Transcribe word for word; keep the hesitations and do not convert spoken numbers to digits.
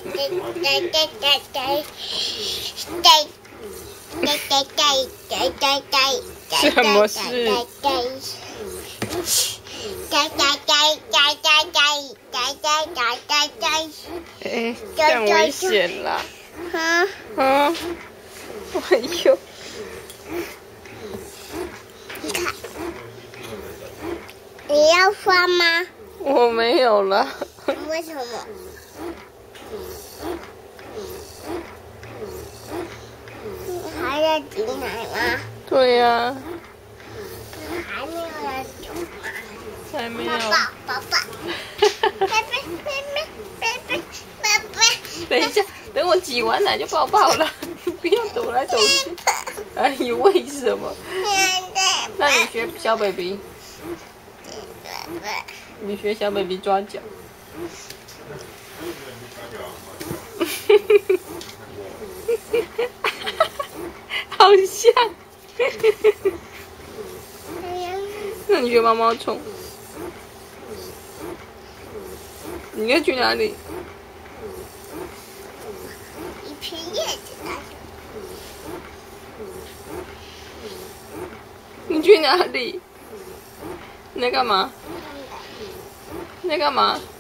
什么事？哎，这样危险啦！ 啊啊！哎呦！ 你看，你要刷吗？ 我没有了。 为什么？还在挤奶吗？ 对呀、啊。 还没有人挤吗？ 还没有。 宝宝，宝宝，贝贝，贝贝，贝贝，贝贝。 等一下，等我挤完奶就抱抱了，不要抖来抖去。哎呦，为什么？那你学小 baby， 你学小 baby 抓脚。好像。那你学毛毛虫？你要去哪里？ 一片叶子的。 你去哪里？你在干嘛？你在干嘛？